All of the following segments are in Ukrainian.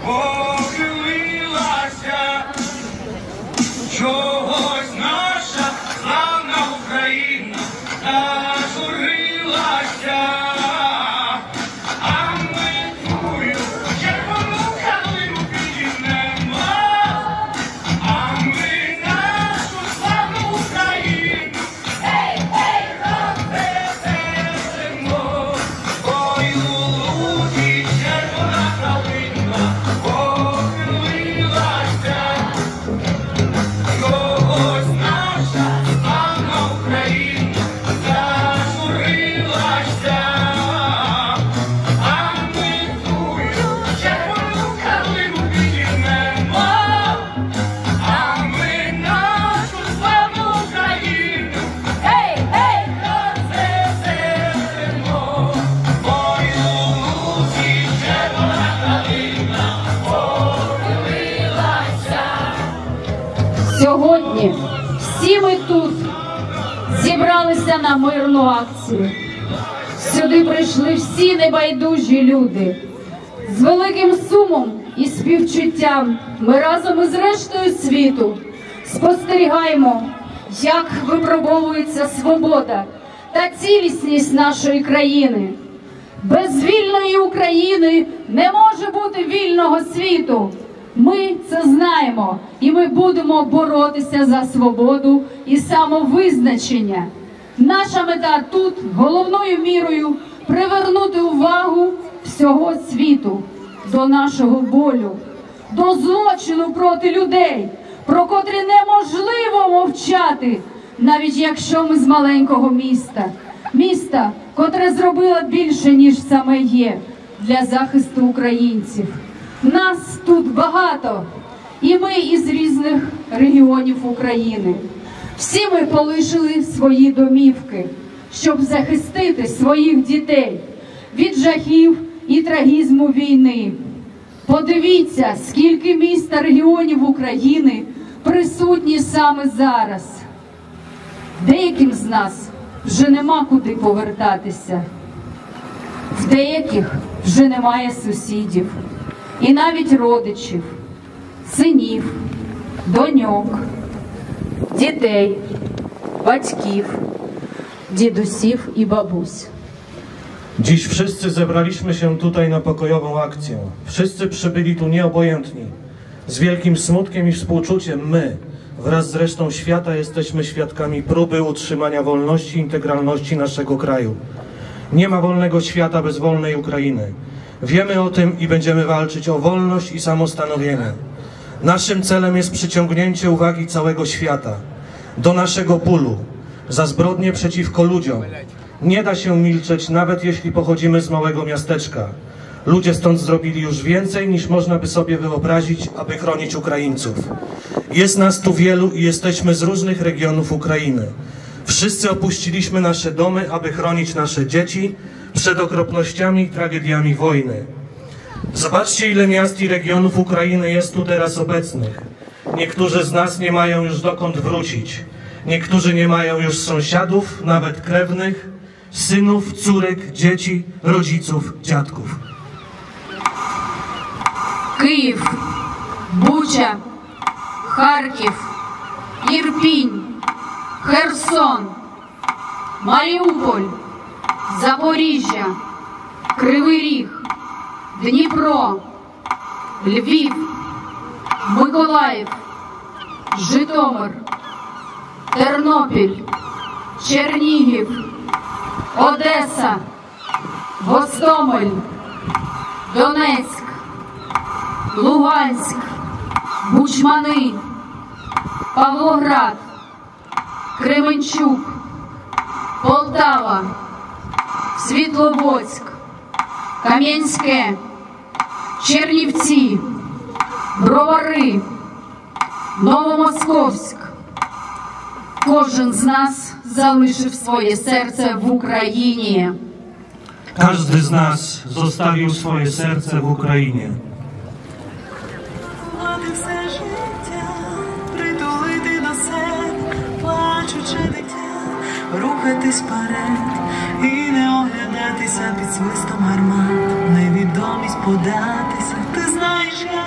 похилилася, чогось наша славна Україна зажурилася, а ми твою червону калину підіймемо, а ми нашу славну Україну, ей, ей, розвеселимо. Ой, у лузі червона калина похилилася, чогось наша славна Україна зажурилася, а ми твою червону калину підіймемо, а ми нашу славну Україну, ей, ей, розвеселимо. Ой, у лузі червона калина похилилася. Сьогодні всі ми тут зібралися на мирну акцію. Сюди прийшли всі небайдужі люди. З великим сумом і співчуттям ми разом із рештою світу спостерігаємо, як випробовується свобода та цілісність нашої країни. Без вільної України не може бути вільного світу. Ми це знаємо, і ми будемо боротися за свободу і самовизначення. Наша мета тут головною мірою привернути увагу всього світу до нашого болю, до злочину проти людей, про котрі неможливо мовчати, навіть якщо ми з маленького міста. Міста, котре зробило більше, ніж саме є, для захисту українців. Нас тут багато, і ми із різних регіонів України. Всі ми полишили свої домівки, щоб захистити своїх дітей від жахів і трагізму війни. Подивіться, скільки міст та регіонів України присутні саме зараз. Деяким з нас вже нема куди повертатися. В деяких вже немає сусідів. І навіть родичів, синів, доньок, дітей, батьків, дідусів i babuś. Dziś wszyscy zebraliśmy się tutaj na pokojową akcję. Wszyscy przybyli tu nieobojętni. Z wielkim smutkiem i współczuciem my, wraz z resztą świata, jesteśmy świadkami próby utrzymania wolności i integralności naszego kraju. Nie ma wolnego świata bez wolnej Ukrainy. Wiemy o tym i będziemy walczyć o wolność i samostanowienie. Naszym celem jest przyciągnięcie uwagi całego świata do naszego bólu za zbrodnie przeciwko ludziom. Nie da się milczeć, nawet jeśli pochodzimy z małego miasteczka. Ludzie stąd zrobili już więcej, niż można by sobie wyobrazić, aby chronić Ukraińców. Jest nas tu wielu i jesteśmy z różnych regionów Ukrainy. Wszyscy opuściliśmy nasze domy, aby chronić nasze dzieci przed okropnościami i tragediami wojny. Zobaczcie, ile miast i regionów Ukrainy jest tu teraz obecnych. Niektórzy z nas nie mają już dokąd wrócić. Niektórzy nie mają już sąsiadów, nawet krewnych, synów, córek, dzieci, rodziców, dziadków. Київ, Буча, Харків, Ірпінь, Херсон, Маріуполь, Запоріжжя, Кривий Ріг, Дніпро, Львів, Миколаїв, Житомир, Тернопіль, Чернігів, Одеса, Гостомель, Донецьк, Луганськ, Бучмани, Павлоград, Кременчук, Полтава, Світловодськ, Кам'янське, Чернівці, Бровари, Новомосковськ. Кожен з нас залишив своє серце в Україні. Każdy z nas zostawił swoje serce w Ukrainie. Все життя, притулити до себе, плачучи дитя, рухатись вперед і не оглядатися під свистом гармат, невідомість податися. Ти знаєш, я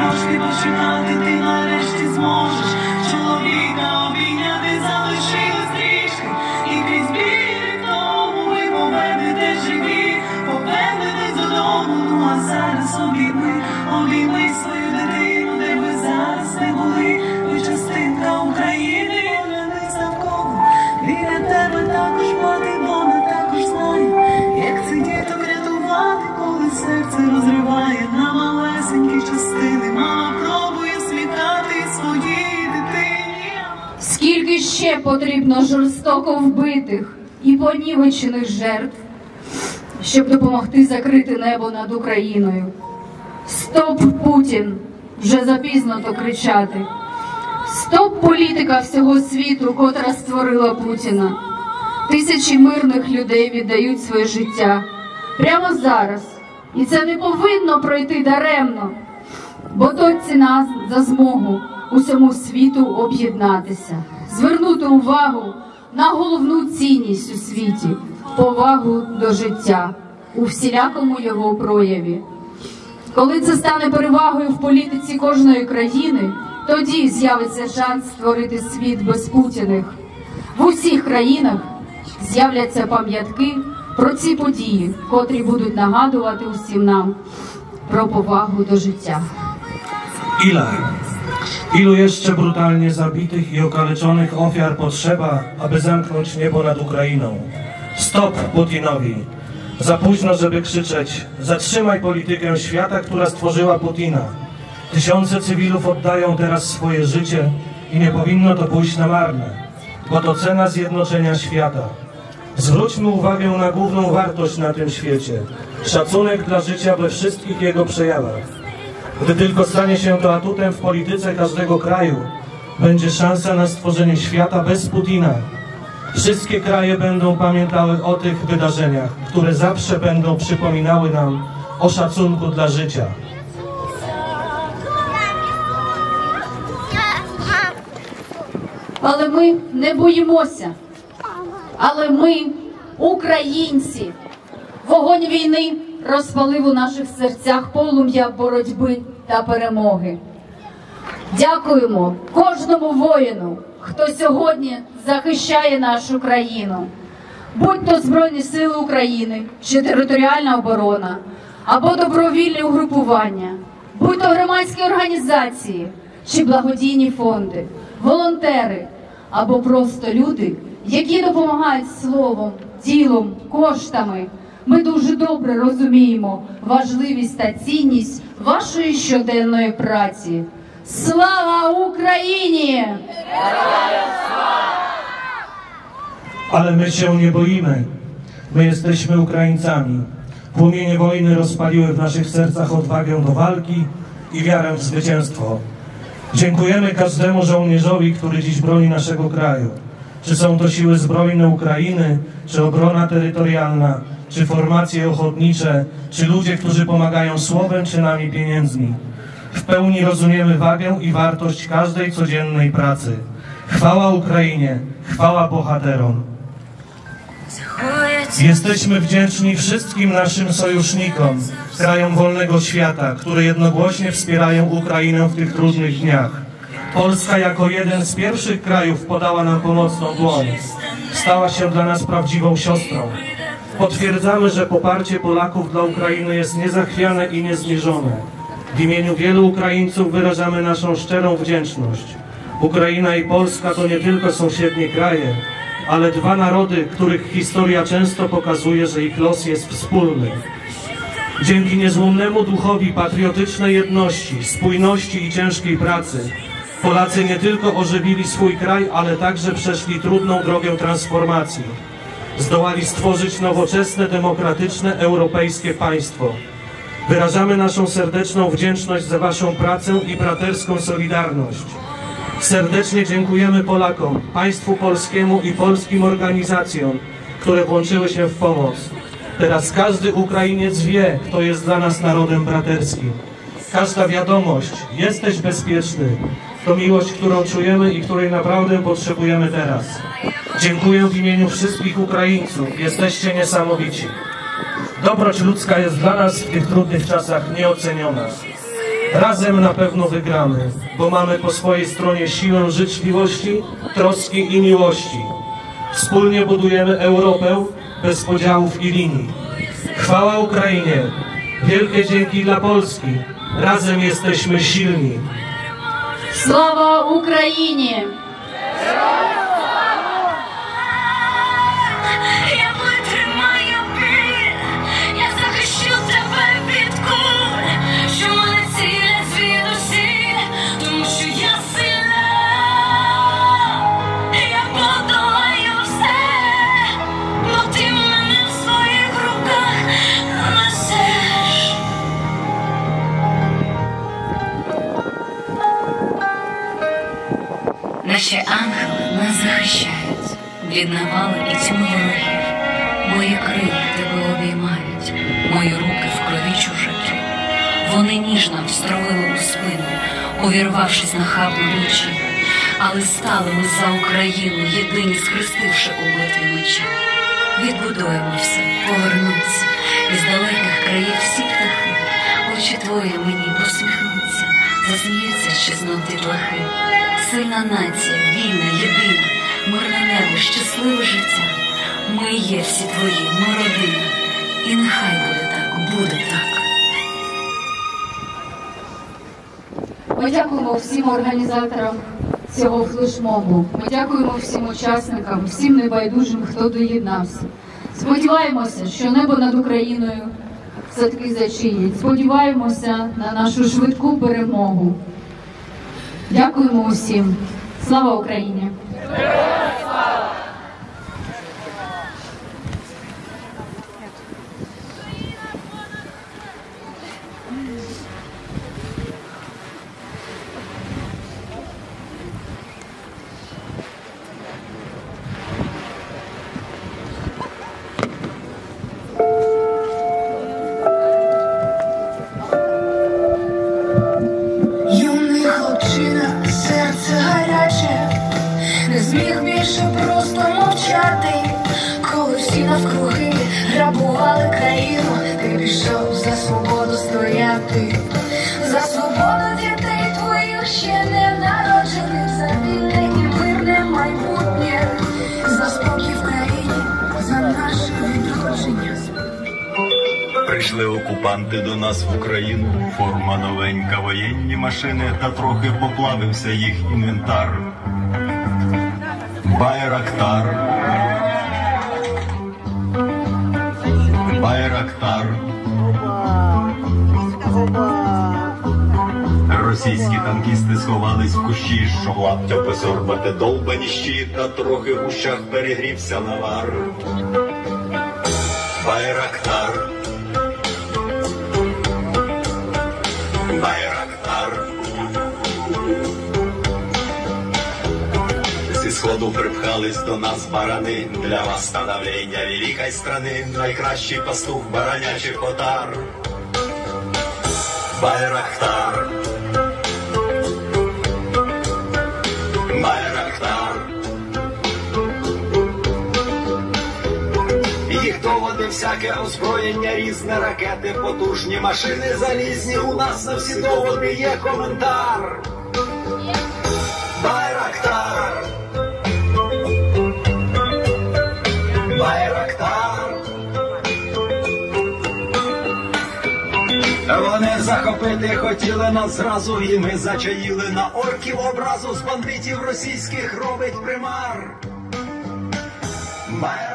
можеш відпочивати, ти нарешті зможеш чоловіка обійняти, залишилось трішки, і крізь біль тому ви повернетесь живі, повернетесь додому. Ну а зараз обійми свою дитину, де ви зараз не були, ви частинка України. Поглянись навколо, біля тебе також мати, вона також знає, як цих діток рятувати, коли серце розриває на малесенькі частини. Мама пробує смікати своїй дитині. Скільки ще потрібно жорстоко вбитих і понівечених жертв, щоб допомогти закрити небо над Україною? Стоп, Путін! Вже запізно то кричати. Стоп, політика всього світу, котра створила Путіна. Тисячі мирних людей віддають своє життя прямо зараз. І це не повинно пройти даремно, бо то ціна за змогу усьому світу об'єднатися, звернути увагу на головну цінність у світі – повагу до життя у всілякому його прояві. Коли це стане перевагою в політиці кожної країни, тоді з'явиться шанс створити світ без Путіних. В усіх країнах з'являться пам'ятки про ці події, котрі будуть nagадувати усім нам про powagę do życia. Ilu jeszcze brutalnie zabitych i okaleczonych ofiar potrzeba, aby zamknąć niebo nad Ukrainą? Stop Putinowi! Za późno, żeby krzyczeć: zatrzymaj politykę świata, która stworzyła Putina. Tysiące cywilów oddają teraz swoje życie i nie powinno to pójść na marne, bo to cena zjednoczenia świata. Zwróćmy uwagę na główną wartość na tym świecie – szacunek dla życia we wszystkich jego przejawach. Gdy tylko stanie się to atutem w polityce każdego kraju, będzie szansa na stworzenie świata bez Putina. Wszystkie kraje będą pamiętały o tych wydarzeniach, które zawsze będą przypominały nam o szacunku dla życia. Але ми не боїмося. Але ми, українці, вогонь війни розпалив у наших серцях полум'я боротьби та перемоги. Дякуємо кожному воїну, хто сьогодні захищає нашу країну. Будь то Збройні Сили України, чи територіальна оборона, або добровільні угрупування, будь то громадські організації, чи благодійні фонди, волонтери, або просто люди, які допомагають словом, ділом, коштами. Ми дуже добре розуміємо важливість та цінність вашої щоденної праці. Слава Україні! Ale my się nie boimy. My jesteśmy Ukraińcami. Płomienie wojny rozpaliły w naszych sercach odwagę do walki i wiarę w zwycięstwo. Dziękujemy każdemu żołnierzowi, który dziś broni naszego kraju. Czy są to siły zbrojne Ukrainy, czy obrona terytorialna, czy formacje ochotnicze, czy ludzie, którzy pomagają słowem, czynami, pieniędzmi. W pełni rozumiemy wagę i wartość każdej codziennej pracy. Chwała Ukrainie, chwała bohaterom. Jesteśmy wdzięczni wszystkim naszym sojusznikom, krajom wolnego świata, które jednogłośnie wspierają Ukrainę w tych trudnych dniach. Polska jako jeden z pierwszych krajów podała nam pomocną dłoń. Stała się dla nas prawdziwą siostrą. Potwierdzamy, że poparcie Polaków dla Ukrainy jest niezachwiane i niezmierzone. W imieniu wielu Ukraińców wyrażamy naszą szczerą wdzięczność. Ukraina i Polska to nie tylko sąsiednie kraje, ale dwa narody, których historia często pokazuje, że ich los jest wspólny. Dzięki niezłomnemu duchowi patriotycznej jedności, spójności i ciężkiej pracy Polacy nie tylko ożywili swój kraj, ale także przeszli trudną drogę transformacji. Zdołali stworzyć nowoczesne, demokratyczne, europejskie państwo. Wyrażamy naszą serdeczną wdzięczność za waszą pracę i braterską solidarność. Serdecznie dziękujemy Polakom, państwu polskiemu i polskim organizacjom, które włączyły się w pomoc. Teraz każdy Ukrainiec wie, kto jest dla nas narodem braterskim. Każda wiadomość, jesteś bezpieczny, to miłość, którą czujemy i której naprawdę potrzebujemy teraz. Dziękuję w imieniu wszystkich Ukraińców, jesteście niesamowici. Dobroć ludzka jest dla nas w tych trudnych czasach nieoceniona. Razem na pewno wygramy, bo mamy po swojej stronie siłę życzliwości, troski i miłości. Wspólnie budujemy Europę bez podziałów i linii. Chwała Ukrainie! Wielkie dzięki dla Polski! Razem jesteśmy silni! Слава Україні! Я витримаю біль, я захищу тебе від куль, що мене цілять звідусіль, тому що я сильна, я подолаю все, бо ти мене в своїх руках несеш. Наші ангели нас захищають від навали і тьми ворогів. Мої крила тебе обіймають, мої руки в крові чужаки. Вони ніжно встромили у спину, увірвавшись нахабно вночі. Але стали ми за Україну, єдині схрестивши у битві мечі. Відбудуємо все, повернуться, із далеких країв всі птахи. Очі твої мені посміхнуться, засміються ще знов дітлахи. Сильна нація, вільна, єдина, мирне небо, щасливе життя. Ми є всі твої, ми родина. І нехай буде так, буде так. Ми дякуємо всім організаторам цього флешмобу. Ми дякуємо всім учасникам, всім небайдужим, хто доєднався. Сподіваємося, що небо над Україною все-таки зачинять. Сподіваємося на нашу швидку перемогу. Дякуємо усім. Слава Україні! Юний хлопчина, серце гаряче, не зміг більше просто мовчати. Коли всі навкруги грабували країну, ти пішов за свободу стояти. За свободу дітей твоїх ще не народжених, за вільне і мирне майбутнє, за спокій в країні, за наше відродження. Прийшли окупанти до нас в Україну, форма новенька, воєнні машини, та трохи поплавився їх інвентар. Байрактар. Байрактар. Російські танкісти сховались в кущі, щоб лаптя посорбати долбані щит, та трохи в ущах перегрівся навар. Байрактар. Байрактар. Зі сходу припхались до нас барани, для вас становлення великої страни, найкращий пастух баранячих отар. Байрактар. Байрактар. Їх доводи всяке озброєння, різне, ракети, потужні машини залізні. У нас на всі доводи є коментар. Байрактар. Байрактар. Вони захопити хотіли нас зразу, і ми зачаїли на орків образу. З бандитів російських робить примар. Байрактар.